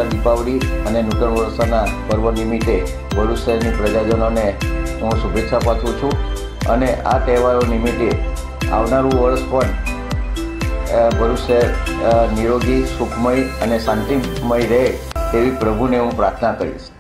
દીપાવલી અને નૂતન વર્ષના પર્વ નિમિત્તે ભરૂચ શહેરની પ્રજાજનોને હું શુભેચ્છા પાઠવું છું અને આ તહેવારો નિમિત્તે આવનારું વર્ષ પણ ભરૂચ શહેર નિરોગી, સુખમય અને શાંતિમય રહે તેવી પ્રભુને હું પ્રાર્થના કરીશ.